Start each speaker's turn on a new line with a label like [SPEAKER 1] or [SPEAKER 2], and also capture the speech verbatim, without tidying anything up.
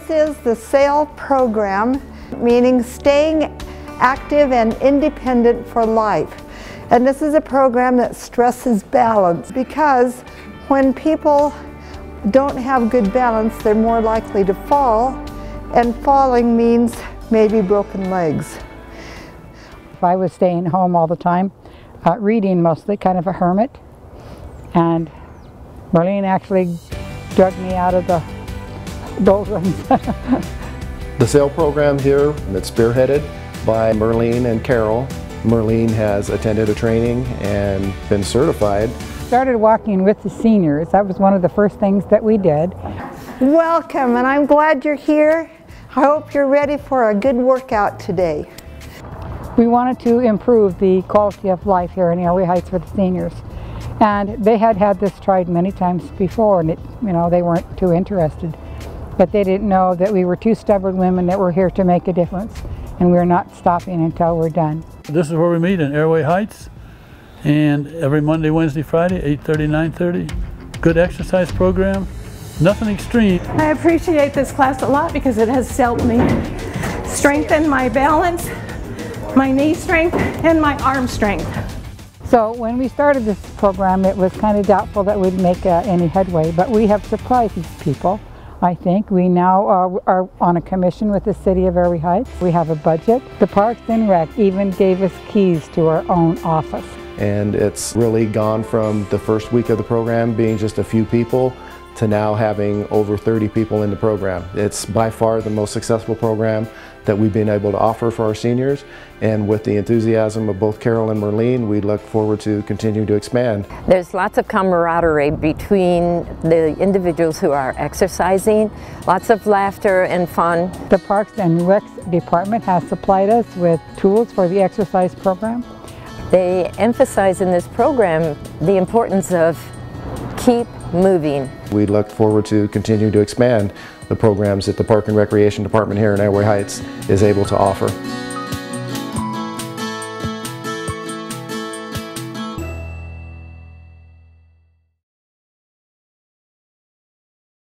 [SPEAKER 1] This is the SAIL program, meaning staying active and independent for life. And this is a program that stresses balance, because when people don't have good balance, they're more likely to fall, and falling means maybe broken legs.
[SPEAKER 2] If I was staying home all the time, uh, reading mostly, kind of a hermit, and Marlene actually drug me out of the doldrums.
[SPEAKER 3] The SAIL program here, it's spearheaded by Marlene and Carol. Marlene has attended a training and been certified.
[SPEAKER 2] Started walking with the seniors. That was one of the first things that we did.
[SPEAKER 1] Welcome, and I'm glad you're here. I hope you're ready for a good workout today.
[SPEAKER 2] We wanted to improve the quality of life here in Airway Heights for the seniors. And they had had this tried many times before, and it, you know, they weren't too interested. But they didn't know that we were two stubborn women that were here to make a difference, and we're not stopping until we're done.
[SPEAKER 4] This is where we meet in Airway Heights, and every Monday, Wednesday, Friday, eight thirty, nine thirty. Good exercise program, nothing extreme.
[SPEAKER 5] I appreciate this class a lot because it has helped me strengthen my balance, my knee strength, and my arm strength.
[SPEAKER 2] So when we started this program, it was kind of doubtful that we'd make uh, any headway, but we have surprised these people. I think we now uh, are on a commission with the City of Airway Heights. We have a budget. The Parks and Rec even gave us keys to our own office.
[SPEAKER 3] And it's really gone from the first week of the program being just a few people to now having over thirty people in the program. It's by far the most successful program that we've been able to offer for our seniors, and with the enthusiasm of both Carol and Marlene, we look forward to continuing to expand.
[SPEAKER 6] There's lots of camaraderie between the individuals who are exercising, lots of laughter and fun.
[SPEAKER 2] The Parks and Rec Department has supplied us with tools for the exercise program.
[SPEAKER 6] They emphasize in this program the importance of keep moving.
[SPEAKER 3] We look forward to continue to expand the programs that the Park and Recreation Department here in Airway Heights is able to offer.